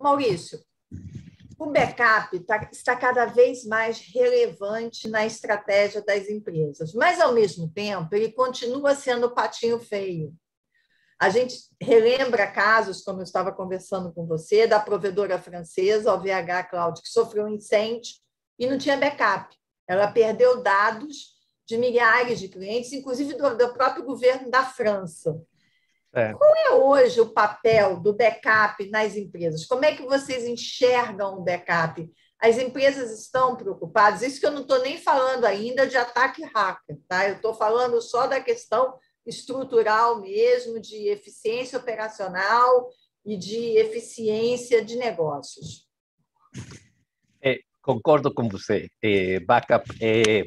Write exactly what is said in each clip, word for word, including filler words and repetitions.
Maurício, o backup tá, está cada vez mais relevante na estratégia das empresas, mas, ao mesmo tempo, ele continua sendo o patinho feio. A gente relembra casos, como eu estava conversando com você, da provedora francesa, a O V H Cloud, que sofreu um incêndio e não tinha backup. Ela perdeu dados de milhares de clientes, inclusive do, do próprio governo da França. É. Qual é hoje o papel do backup nas empresas? Como é que vocês enxergam o backup? As empresas estão preocupadas? Isso que eu não estou nem falando ainda de ataque hacker, tá? Eu estou falando só da questão estrutural mesmo, de eficiência operacional e de eficiência de negócios. É, concordo com você. É, backup é,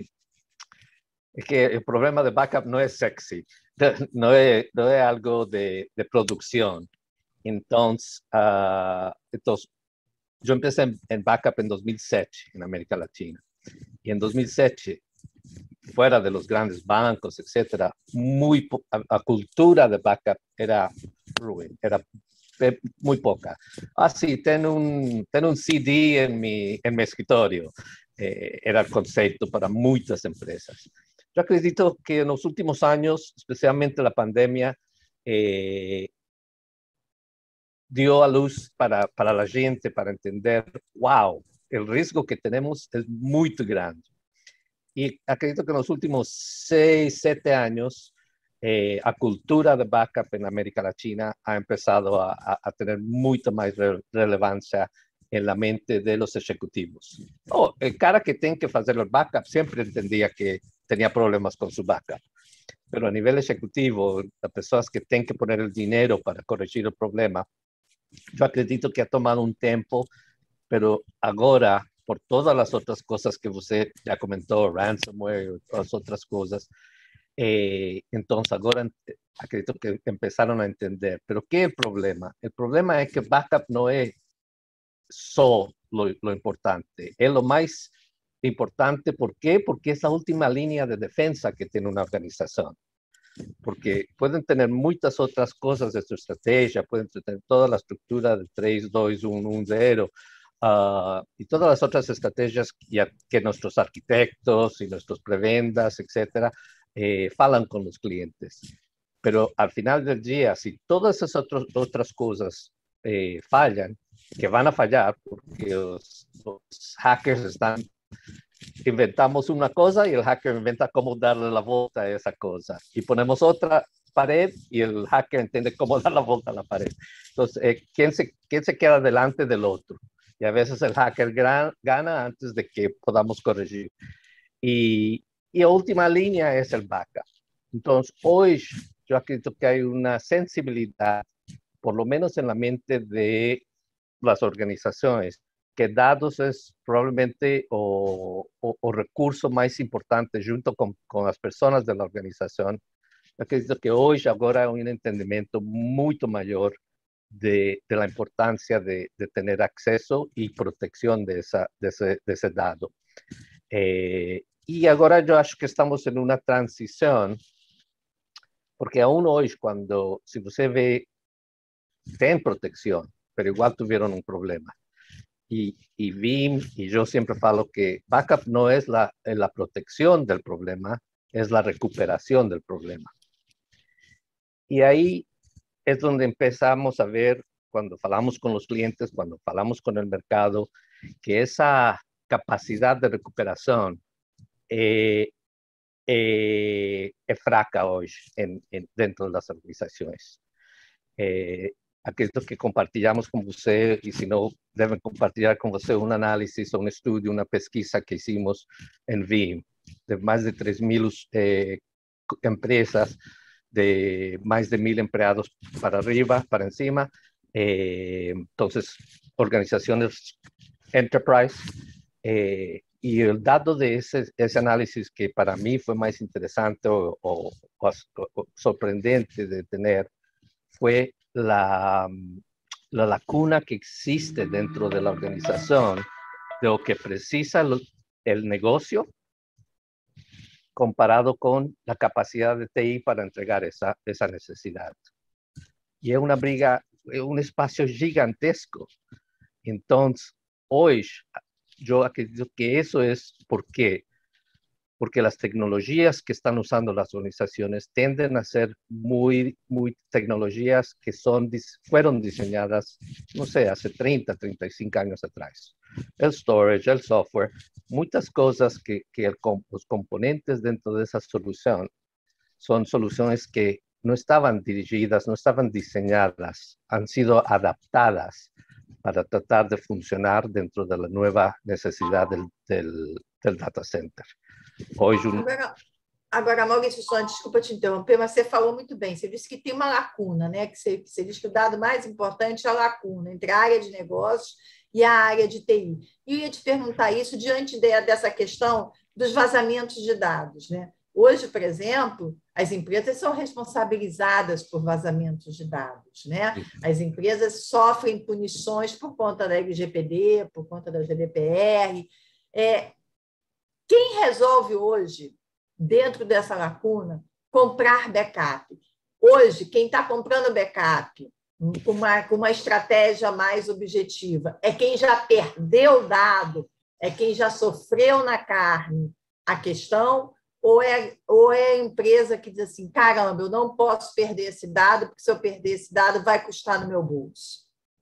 é que o problema de backup não é sexy. No es, no es algo de, de producción. Entonces, uh, entonces, yo empecé en, en backup en dos mil siete en América Latina. Y en dos mil siete, fuera de los grandes bancos, etcétera, muy la cultura de backup era ruin, era muy poca. Ah, sí, tengo un, tengo un C D en mi, en mi escritorio. Eh, era el concepto para muchas empresas. Yo acredito que en los últimos años, especialmente la pandemia, eh, dio a luz para, para la gente, para entender, wow, el riesgo que tenemos es muy grande. Y acredito que en los últimos seis, siete años, eh, la cultura de backup en América Latina ha empezado a, a, a tener mucha más re relevancia en la mente de los ejecutivos. Oh, el cara que tiene que hacer el backup siempre entendía que tenía problemas con su backup. Pero a nivel ejecutivo, las personas que tienen que poner el dinero para corregir el problema, yo acredito que ha tomado un tiempo, pero ahora, por todas las otras cosas que usted ya comentó, ransomware y todas otras cosas, eh, entonces ahora acredito que empezaron a entender. Pero ¿qué es el problema? El problema es que backup no es solo lo, lo importante, es lo más importante. ¿Por qué? Porque es la última línea de defensa que tiene una organización. Porque pueden tener muchas otras cosas de su estrategia, pueden tener toda la estructura de tres, dos, uno, uno, cero, uh, y todas las otras estrategias que, que nuestros arquitectos y nuestros preventas, etcétera, eh, falan con los clientes. Pero al final del día, si todas esas otros, otras cosas eh, fallan, que van a fallar porque los, los hackers están, inventamos una cosa y el hacker inventa cómo darle la vuelta a esa cosa. Y ponemos otra pared y el hacker entiende cómo dar la vuelta a la pared. Entonces, eh, ¿quién, se, ¿quién se queda delante del otro? Y a veces el hacker gran, gana antes de que podamos corregir. Y, y la última línea es el backup. Entonces, hoy yo acredito que hay una sensibilidad, por lo menos en la mente de las organizaciones, que datos es probablemente o, o, o recurso más importante junto con, con las personas de la organización. Yo acredito que hoy ahora hay un entendimiento mucho mayor de, de la importancia de, de tener acceso y protección de, esa, de, ese, de ese dado. Eh, y ahora yo acho que estamos en una transición, porque aún hoy cuando, si usted ve, tienen protección, pero igual tuvieron un problema. Y, y V I M, y yo siempre falo que backup no es la, la protección del problema, es la recuperación del problema. Y ahí es donde empezamos a ver, cuando falamos con los clientes, cuando falamos con el mercado, que esa capacidad de recuperación eh, eh, es fraca hoy en, en, dentro de las organizaciones. Eh, Aquellos que compartillamos con usted, y si no, deben compartir con usted un análisis, un estudio, una pesquisa que hicimos en V I M, de más de tres mil eh, empresas, de más de mil empleados para arriba, para encima. Eh, entonces, organizaciones enterprise. Eh, y el dato de ese, ese análisis que para mí fue más interesante o, o, o, o sorprendente de tener fue la, la lacuna que existe dentro de la organización de lo que precisa el, el negocio comparado con la capacidad de T I para entregar esa, esa necesidad. Y es una briga, es un espacio gigantesco Entonces, hoy yo acredito que eso es porque porque las tecnologías que están usando las organizaciones tienden a ser muy, muy tecnologías que son, fueron diseñadas, no sé, hace treinta, treinta y cinco años atrás. El storage, el software, muchas cosas que, que el, los componentes dentro de esa solución son soluciones que no estaban dirigidas, no estaban diseñadas, han sido adaptadas para tratar de funcionar dentro de la nueva necesidad del, del, del data center. Hoje, um... agora, agora, Maurício, só desculpa te interromper, mas você falou muito bem. Você disse que tem uma lacuna, né? Que você, você diz que o dado mais importante é a lacuna entre a área de negócios e a área de T I. E eu ia te perguntar isso diante de, dessa questão dos vazamentos de dados, né? Hoje, por exemplo, as empresas são responsabilizadas por vazamentos de dados, né? As empresas sofrem punições por conta da L G P D, por conta da G D P R. É, quem resolve hoje, dentro dessa lacuna, comprar backup? Hoje, quem está comprando backup com uma, com uma estratégia mais objetiva é quem já perdeu o dado, é quem já sofreu na carne a questão, ou é, ou é a empresa que diz assim, caramba, eu não posso perder esse dado, porque se eu perder esse dado vai custar no meu bolso?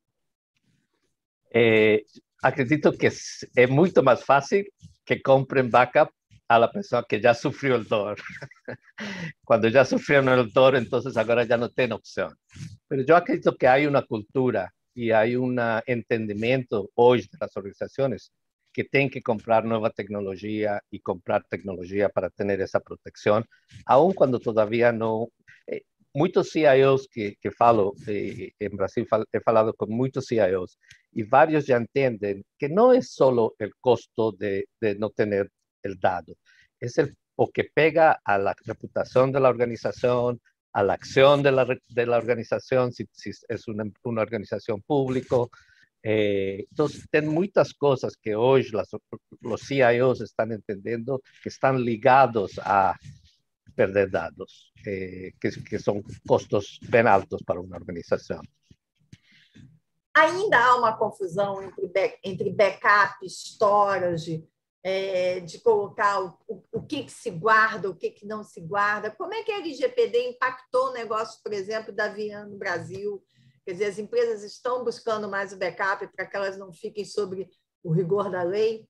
É, acredito que é muito mais fácil que compren backup a la persona que ya sufrió el dolor. Cuando ya sufrieron el dolor, entonces ahora ya no tienen opción. Pero yo acredito que hay una cultura y hay un entendimiento hoy de las organizaciones que tienen que comprar nueva tecnología y comprar tecnología para tener esa protección, aun cuando todavía no... Eh, muchos C I Os que, que falo, eh, en Brasil he falado con muchos C I Os, y varios ya entienden que no es solo el costo de, de no tener el dado, es el o que pega a la reputación de la organización, a la acción de la, de la organización, si, si es una, una organización pública. Eh, entonces, hay muchas cosas que hoy las, los C I Os están entendiendo que están ligados a perder dados, eh, que, que são custos bem altos para uma organização. Ainda há uma confusão entre, back, entre backup, storage, é, de colocar o, o, o que, que se guarda, o que, que não se guarda. Como é que a L G P D impactou o negócio, por exemplo, da Vian no Brasil? Quer dizer, as empresas estão buscando mais o backup para que elas não fiquem sobre o rigor da lei?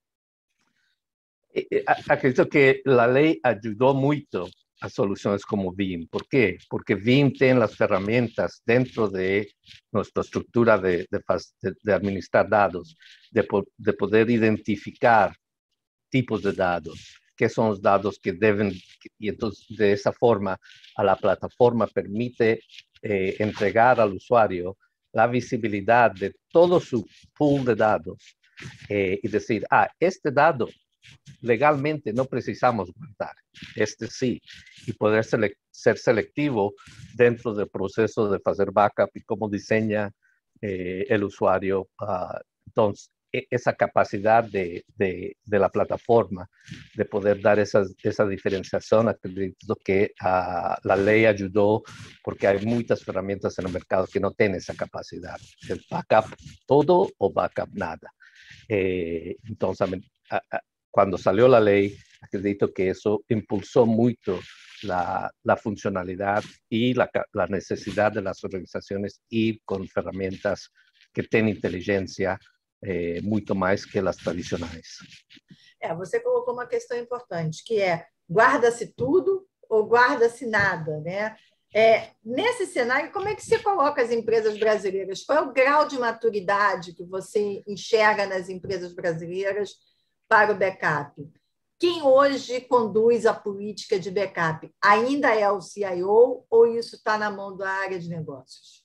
Acredito que a lei ajudou muito a soluciones como Veeam. ¿Por qué? Porque Veeam tiene las herramientas dentro de nuestra estructura de, de, de administrar datos, de, de poder identificar tipos de datos, qué son los datos que deben, y entonces de esa forma a la plataforma permite eh, entregar al usuario la visibilidad de todo su pool de datos eh, y decir, ah, este dado legalmente no precisamos guardar, este sí, y poder select ser selectivo dentro del proceso de hacer backup y cómo diseña eh, el usuario. Uh, entonces, e esa capacidad de, de, de la plataforma de poder dar esa, esa diferenciación, acredito que uh, la ley ayudó porque hay muchas herramientas en el mercado que no tienen esa capacidad. El backup todo o backup nada. Eh, entonces, a, a, cuando salió la ley, acredito que eso impulsó mucho la, la funcionalidad y la, la necesidad de las organizaciones ir con herramientas que tienen inteligencia eh, muito mais que as tradicionais. É, você colocou uma questão importante, que é guarda-se tudo ou guarda-se nada, né? É, nesse cenário, como é que você coloca as empresas brasileiras? Qual é o grau de maturidade que você enxerga nas empresas brasileiras para o backup? Quem hoje conduz a política de backup? Ainda é o C I O ou isso está na mão da área de negócios?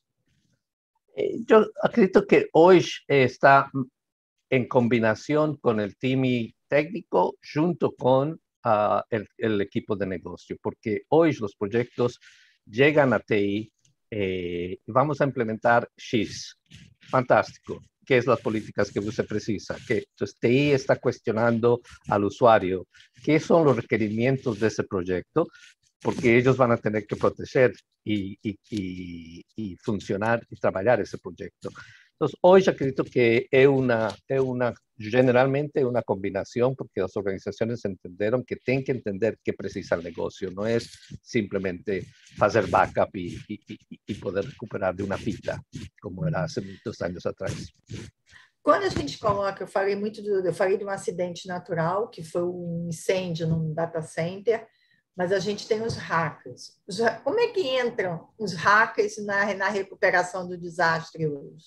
Eu acredito que hoje está em combinação com o time técnico junto com uh, el, el equipo de negocio, porque hoje os projetos chegam a T I e eh, vamos a implementar X. Fantástico. ¿Qué es las políticas que usted precisa? Que entonces T I está cuestionando al usuario qué son los requerimientos de ese proyecto, porque ellos van a tener que proteger y, y, y, y funcionar y trabajar ese proyecto. Entonces, hoy yo acredito que es una, es una, generalmente una combinación, porque las organizaciones entendieron que tienen que entender qué precisa el negocio, no es simplemente hacer backup y, y, y, y poder recuperar de una fita, como era hace muchos años atrás. Quando a gente coloca, eu falei muito do, eu falei de um acidente natural, que foi um incêndio num data center, mas a gente tem os hackers. Os, como é que entram os hackers na, na recuperação do desastre hoje?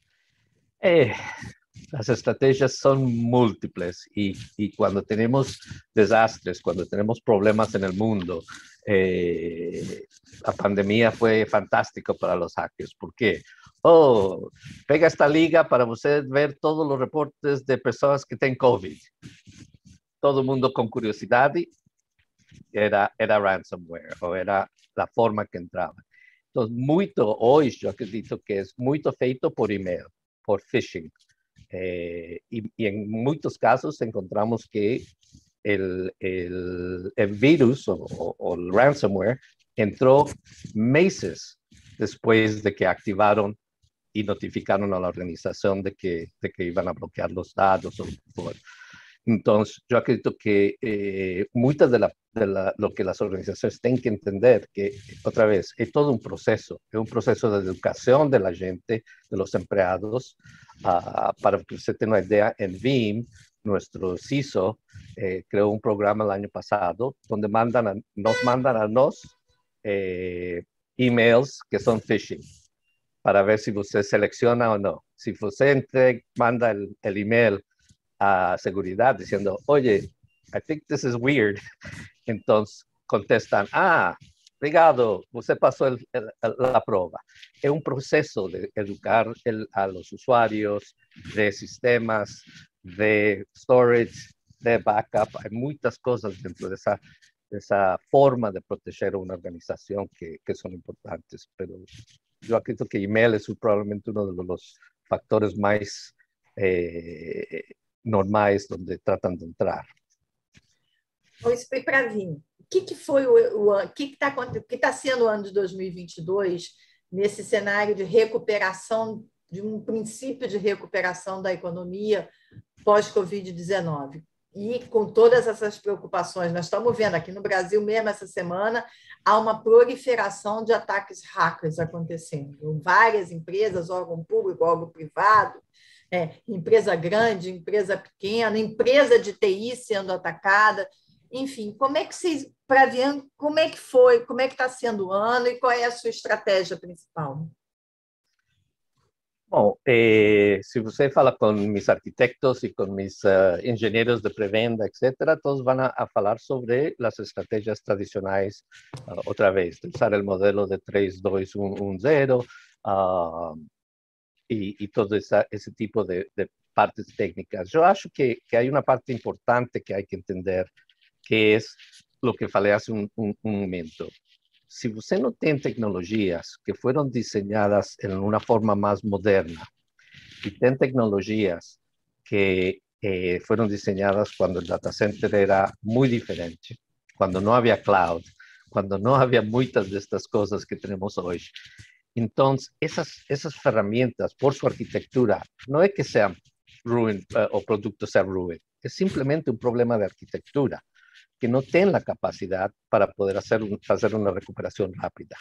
Eh, las estrategias son múltiples y, y cuando tenemos desastres, cuando tenemos problemas en el mundo, eh, la pandemia fue fantástico para los hackers. ¿Por qué? Oh, pega esta liga para usted ver todos los reportes de personas que tienen COVID. Todo el mundo con curiosidad y era, era ransomware o era la forma que entraba. Entonces, mucho hoy yo acredito que es muito feito por email, por phishing. Eh, y, y en muchos casos encontramos que el, el, el virus o, o, o el ransomware entró meses después de que activaron y notificaron a la organización de que, de que iban a bloquear los datos. O, o, entonces, yo acredito que eh, muchas de, la, de la, lo que las organizaciones tienen que entender, que otra vez, es todo un proceso, es un proceso de educación de la gente, de los empleados. Uh, para que usted tenga una idea, en Veeam, nuestro C I S O eh, creó un programa el año pasado donde mandan a, nos mandan a nos eh, emails que son phishing para ver si usted selecciona o no. Si usted entre, manda el, el email a seguridad diciendo, oye, I think this is weird, entonces contestan, ah, obrigado, usted pasó el, el, la prueba. Es un proceso de educar el, a los usuarios de sistemas, de storage, de backup. Hay muchas cosas dentro de esa, de esa forma de proteger a una organización que, que son importantes. Pero yo creo que email es probablemente uno de los factores más eh, normais donde tratan de entrar. Isso foi para vir. O que, que foi o, o que está que tá sendo o ano de dois mil e vinte e dois nesse cenário de recuperação, de um princípio de recuperação da economia pós-Covid dezenove? E com todas essas preocupações, nós estamos vendo aqui no Brasil mesmo essa semana, há uma proliferação de ataques hackers acontecendo. Várias empresas, órgão público, órgão privado, é, empresa grande, empresa pequena, empresa de T I sendo atacada. Enfim, como é que vocês, para ver como é que foi, como é que está sendo o ano e qual é a sua estratégia principal? Bom, eh, se você fala com mis arquitectos e com mis uh, engenheiros de pré-venda, etcétera, todos vão a, a falar sobre as estratégias tradicionais, uh, outra vez, de usar o modelo de três, dois, um, um, zero uh, e, e todo essa, esse tipo de, de partes técnicas. Eu acho que, que há uma parte importante que há que entender, que é o que falei há um, um, um momento. Si usted no tiene tecnologías que fueron diseñadas en una forma más moderna y tiene tecnologías que eh, fueron diseñadas cuando el data center era muy diferente, cuando no había cloud, cuando no había muchas de estas cosas que tenemos hoy. Entonces, esas, esas herramientas, por su arquitectura, no es que sean ruin uh, o productos sean ruin, es simplemente un problema de arquitectura, que no tienen la capacidad para poder hacer, un, hacer una recuperación rápida,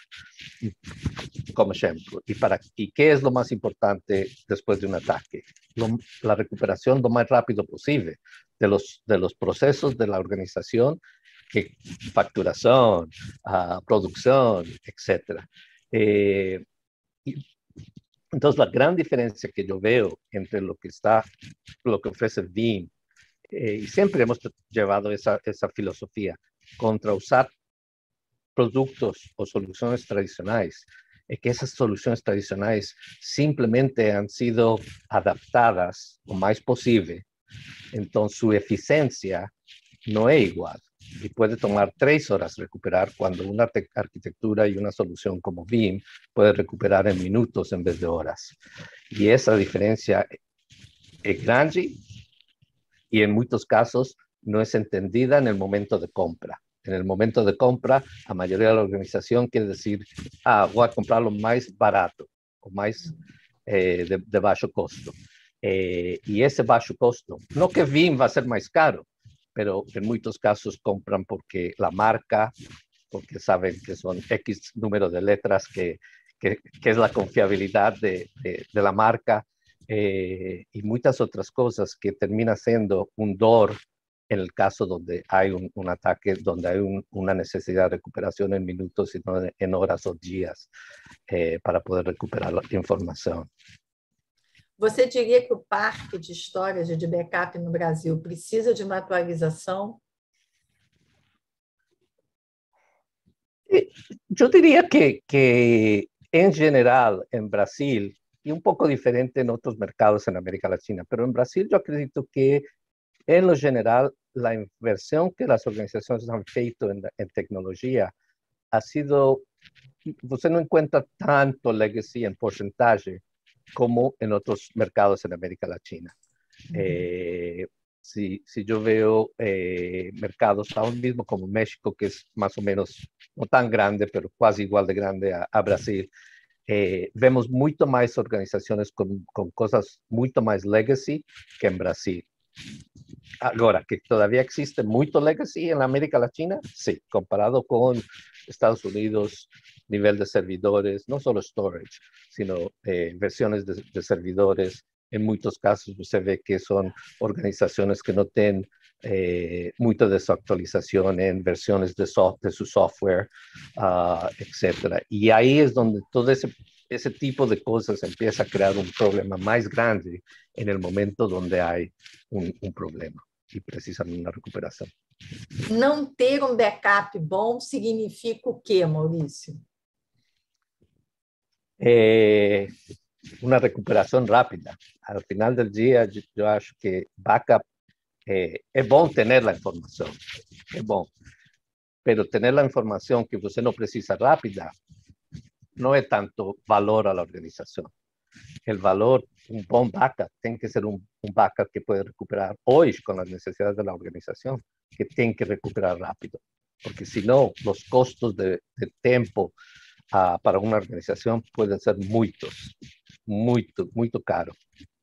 como ejemplo. ¿Y, para, ¿Y qué es lo más importante después de un ataque? Lo, la recuperación lo más rápido posible de los, de los procesos de la organización, que facturación, uh, producción, etcétera. Eh, y, entonces, la gran diferencia que yo veo entre lo que, está, lo que ofrece Veeam, Eh, y siempre hemos llevado esa, esa filosofía contra usar productos o soluciones tradicionales, es que esas soluciones tradicionales simplemente han sido adaptadas lo más posible, entonces su eficiencia no es igual y puede tomar tres horas recuperar cuando una arquitectura y una solución como Veeam puede recuperar en minutos en vez de horas. Y esa diferencia es grande y en muchos casos no es entendida en el momento de compra. En el momento de compra, la mayoría de la organización quiere decir, ah, voy a comprar lo más barato, o más eh, de, de baixo custo. Eh, y ese bajo costo, no que V I M va a ser más caro, pero en muchos casos compran porque la marca, porque saben que son X número de letras, que, que, que es la confiabilidad de, de, de la marca, eh, y muchas otras cosas que termina siendo un D O R en el caso donde hay un, un ataque, donde hay un, una necesidad de recuperación en minutos y no en horas o días eh, para poder recuperar la información. Você diria que o parque de storage de backup no Brasil precisa de uma atualização? Yo diría que, que en general en Brasil, y un poco diferente en otros mercados en América Latina, pero en Brasil yo acredito que en lo general la inversión que las organizaciones han feito en, en tecnología ha sido, usted no encuentra tanto legacy en porcentaje como en otros mercados en América Latina. Uh-huh. eh, si, si yo veo eh, mercados aún mismo como México, que es más o menos no tan grande, pero casi igual de grande a, a Brasil, eh, vemos mucho más organizaciones con, con cosas mucho más legacy que en Brasil. Ahora, que todavía existe mucho legacy en la América Latina, sí, comparado con Estados Unidos, nivel de servidores, no solo storage, sino eh, versiones de, de servidores. En muchos casos se ve que son organizaciones que no tienen eh, mucha desactualización en versiones de, soft, de su software, uh, etcétera. Y ahí es donde todo ese, ese tipo de cosas empieza a crear un problema más grande en el momento donde hay un, un problema y precisan una recuperación. Não ter um backup bom significa o quê, Maurício? Eh, una recuperación rápida. Al final del día, yo, yo acho que backup eh, es bom tener la información, es bom, pero tener la información que usted no precisa rápida no es tanto valor a la organización. El valor, un buen backup, tiene que ser un, un backup que puede recuperar hoy con las necesidades de la organización, que tiene que recuperar rápido, porque si no, los costos de, de tiempo uh, para una organización pueden ser muchos, muy, muy caros.